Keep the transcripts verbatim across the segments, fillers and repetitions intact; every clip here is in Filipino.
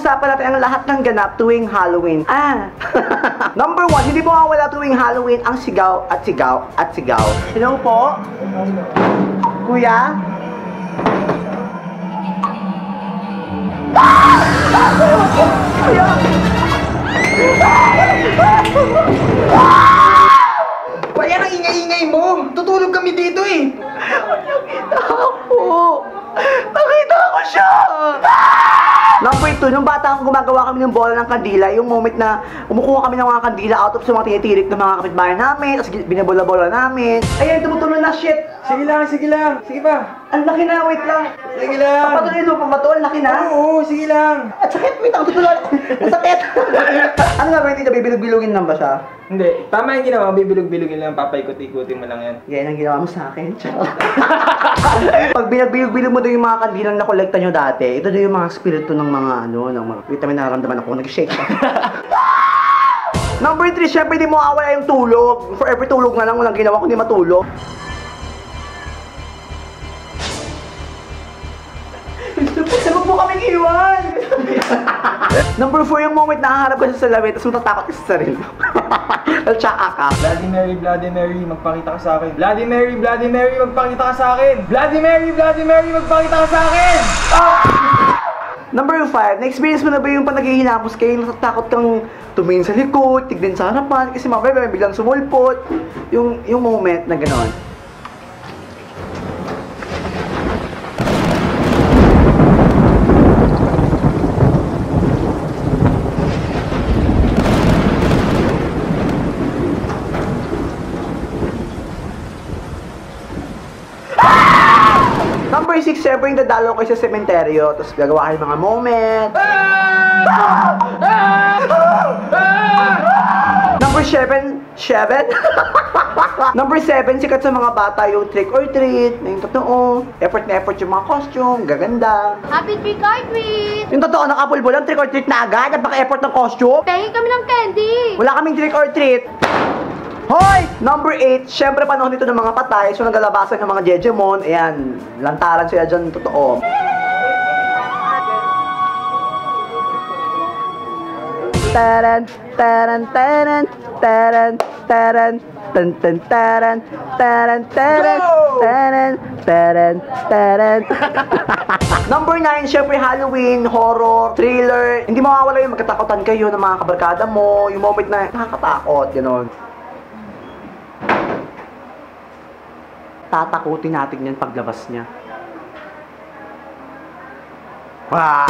pag-uusapan natin ang lahat ng ganap tuwing Halloween. Ah! Number one, hindi mawawala tuwing Halloween ang sigaw at sigaw at sigaw. Hello po? Kuya? Kuya! Bayan ang ingay-ingay mo! Tutulog kami dito eh! Nakita ako! Nakita ko siya! Number two, nung bata akong gumagawa kami ng bola ng kandila, yung moment na umukuha kami ng mga kandila out of sa mga tinitirik ng mga kapitbahay namin, tapos binabola-bola namin. Ayan, tumutuloy na, shit! Sige lang, sige lang! Sige pa! Ang laki na, wait lang! Sige lang! Papatuloy mo pa ba ito? Ang laki na! Oo, sige lang! At sakit, wait lang, tutuloy! Ang sakit! Ano nga ba, hindi na bibilog-bilogin lang ba siya? Hindi, tama yung ginawa, bibilog-bilogin lang, papaikot-ikutin mo lang yan. Yan ang ginawa mo sa akin. Pag binagbilog-bilog mo doon yung mga kandilang nakolekta nyo dati, ito doon yung mga spirito ng mga ano, ng mga vitamin na naramdaman ako, nag-shake pa. Number three, syempre di mo awala yung tulog. Forever tulog na lang, walang ginawa kundi matulog. Huwag mo kaming iwan! Number four, yung moment na haharap ka sa salamin, tapos matatakot ka sa sarili mo. Naltsaka ka. Bloody Mary, Bloody Mary, magpakita ka sa akin. Bloody Mary, Bloody Mary, magpakita ka sa akin. Bloody Mary, Bloody Mary, magpakita ka sa akin. Ah! Number five, na-experience mo na ba yung pag naghihinapos kayo, natatakot kang tumingin sa likod, tignan sa harapan, kasi mga bebe, biglang sumulpot. Yung, yung moment na gano'n. Number six, syempre yung dadalo kayo sa sementeryo, tapos gagawa kayo mga moment. Number seven, seven? Number seven, sikat sa mga bata yung trick or treat, na yung totoo. Effort na effort yung mga costume, gaganda. Happy trick or treat! Yung totoo, nakapulbo lang, trick or treat na agad, napaka-effort ng costume. Pengi kami ng candy! Wala kaming trick or treat. Hoy! Number eight, syempre panahon nito ng mga patay, so nagalabasan ng mga Jejemon. Ayan, lantaran sila dyan, totoo. Taran, taran, taran, taran, taran, tan tan taran, taran, taran, taran, taran, taran. Number nine, syempre Halloween, horror, thriller. Hindi mawawala yung magkatakutan kayo ng mga kabarkada mo, yung moment na nakakatakot, gano'n. Tatakutin natin yan paglabas niya. Wah!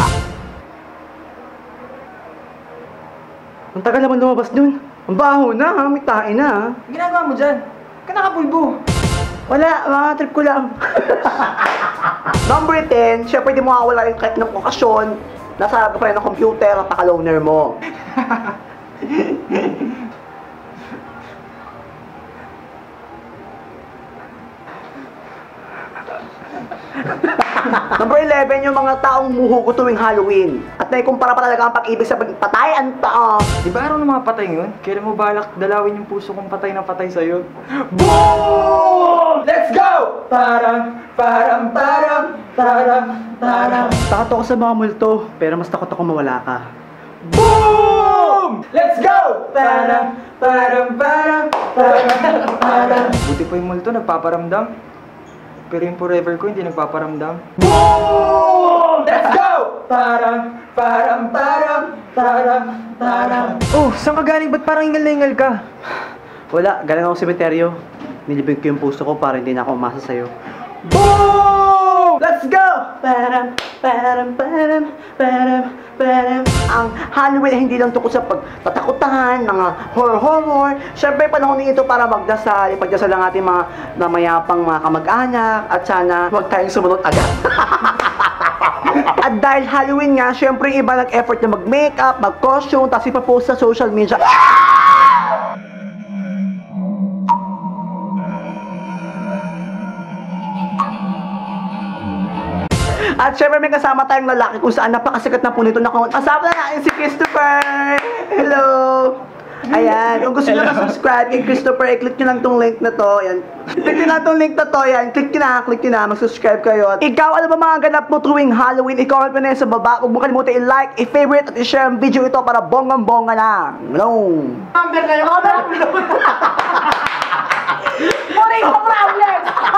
Ang tagal naman lumabas dun. Ang baho na, ha? May tae na, ha? Ginagawa mo dyan? Ka nakapulbo. Wala, mga trip ko lang. Number ten, syempre di mo makawala yung kahit ng okasyon. Nasa harap ka pa rin ng computer at naka-loner mo. Number eleven, yung mga taong muhugo tuwing Halloween. At naikumpara pa talaga ang pag-ibig sa patay ang tao. Di ba araw ng mga patay yun? Kailan mo balak dalawin yung puso kong patay na patay sa'yo? Boom! Let's go! Parang, parang, parang, parang, parang. Takot ako sa mga multo, pero mas takot ako mawala ka. Boom! Let's go! Parang, parang, parang, parang, parang. Buti pa yung multo, nagpaparamdam. Pero yung forever ko, hindi nagpaparamdam. Boom! Let's go! Parang, parang, parang, parang, parang. Oh, saan ka galing? Ba't parang ingal na ingal ka? Wala, galing ako sa sementeryo. Nilibig ko yung puso ko para hindi na ako umasa sa'yo. Boom! Let's go! Param, param, param, param, param. Ang Halloween ay hindi lang tungkol sa pagtatakutan, mga horror-horror. Siyempre, panahon nito para magdasal, ipagdasal ang ating mga namayapang mga kamag-anak at sana huwag tayong sumunod agad. At dahil Halloween nga, siyempre iba nag-effort na mag-makeup, mag-costume, tapos ipapost sa social media. At syempre may kasama tayong lalaki kung saan napakasikat na po nito na kasama na natin si Christopher! Hello! Ayan, kung gusto nyo mag-subscribe kay Christopher, i-click nyo lang tong link na to. Ayan. Click nyo lang tong link na to. Ayan, click nyo na, click nyo na, mag-subscribe kayo. At ikaw, ano ba mga ganap mo tuwing Halloween? I-comment mo na yan sa baba. Huwag mo kalimutan i-like, i-favorite, at i-share ang video ito para bonggang-bongga na. No. Number na yun. Muna yung problem.